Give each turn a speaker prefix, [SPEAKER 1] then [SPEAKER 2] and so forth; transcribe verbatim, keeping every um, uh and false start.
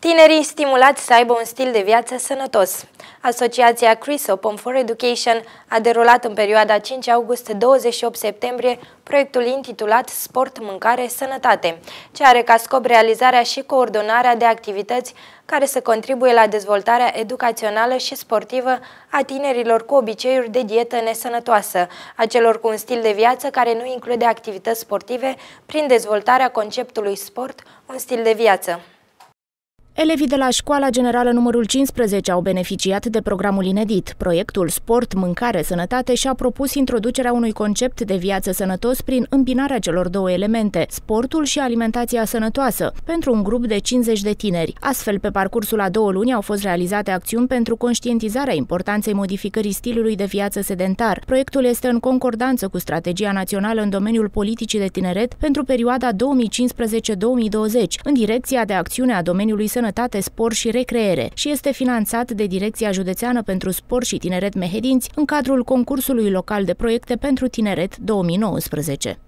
[SPEAKER 1] Tinerii stimulați să aibă un stil de viață sănătos. Asociația Chrysopom for Education a derulat în perioada cinci august - douăzeci și opt septembrie proiectul intitulat Sport, Mâncare, Sănătate, ce are ca scop realizarea și coordonarea de activități care să contribuie la dezvoltarea educațională și sportivă a tinerilor cu obiceiuri de dietă nesănătoasă, a celor cu un stil de viață care nu include activități sportive, prin dezvoltarea conceptului sport, un stil de viață.
[SPEAKER 2] Elevii de la Școala Generală numărul cincisprezece au beneficiat de programul inedit. Proiectul Sport, Mâncare, Sănătate și-a propus introducerea unui concept de viață sănătos prin îmbinarea celor două elemente, sportul și alimentația sănătoasă, pentru un grup de cincizeci de tineri. Astfel, pe parcursul a două luni au fost realizate acțiuni pentru conștientizarea importanței modificării stilului de viață sedentar. Proiectul este în concordanță cu Strategia Națională în domeniul politicii de tineret pentru perioada două mii cincisprezece - două mii douăzeci, în direcția de acțiune a domeniului sănătate, sport și recreere și este finanțat de Direcția Județeană pentru Sport și Tineret Mehedinți în cadrul concursului local de proiecte pentru tineret două mii nouăsprezece.